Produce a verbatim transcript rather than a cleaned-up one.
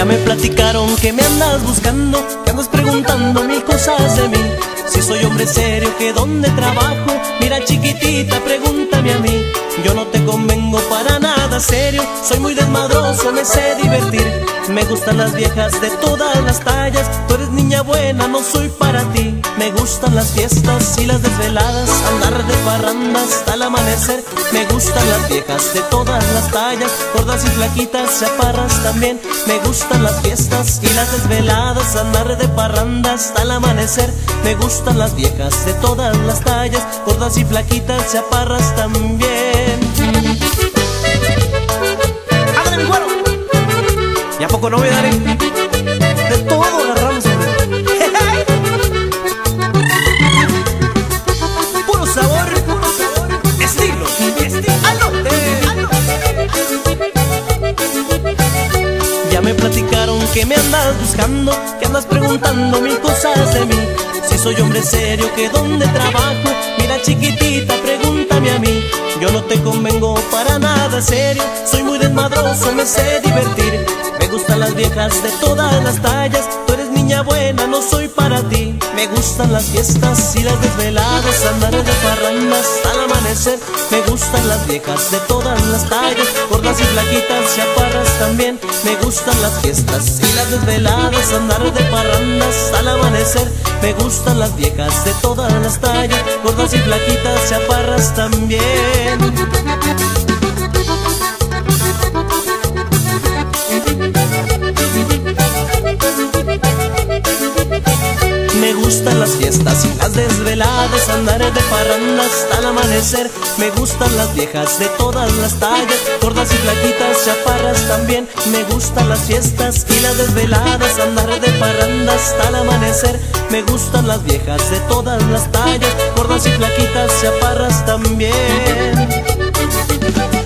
Ya me platicaron que me andas buscando, que andas preguntando mil cosas de mí. Si soy hombre serio, que dónde trabajo. Mira chiquitita, pregúntame a mí. Yo no te convengo para nada serio. Soy muy desmadroso, me sé divertir. Me gustan las viejas de todas las tallas. Tú eres niña buena, no soy para ti. Me gustan las fiestas y las desveladas, andar de parranda hasta el amanecer. Me gustan las viejas de todas las tallas, gordas y flaquitas, chaparras también. Me gustan las fiestas y las desveladas, andar de parranda hasta el amanecer. Me gustan las viejas de todas las tallas, gordas y flaquitas, chaparras también. ¡Ándale, mi güero! ¿Y a poco no me daré? De todo agarramos, hombre. Puro sabor, puro sabor, estilo, estilo. Ya me platicaron que me andas buscando, que andas preguntando mil cosas de mí. Si soy hombre serio, que dónde trabajo. Mira chiquitita, pregúntame a mí. Yo no te convengo para nada serio. Soy muy desmadroso, me sé divertir. Me gustan las viejas de todas las tallas. Tú eres niña buena, no soy para ti. Me gustan las fiestas y las desveladas, andar de parranda hasta el amanecer. Me gustan las viejas de todas las tallas, gordas y flaquitas, chaparras también. Me gustan las fiestas y las desveladas, andar de parranda hasta el amanecer. Me gustan las viejas de todas las tallas, gordas y flaquitas, chaparras también. Me gustan las fiestas y las desveladas, andar de parranda hasta el amanecer. Me gustan las viejas de todas las tallas, gordas y flaquitas, chaparras también. Me gustan las fiestas y las desveladas, andar de parranda hasta el amanecer. Me gustan las viejas de todas las tallas, gordas y flaquitas, chaparras también.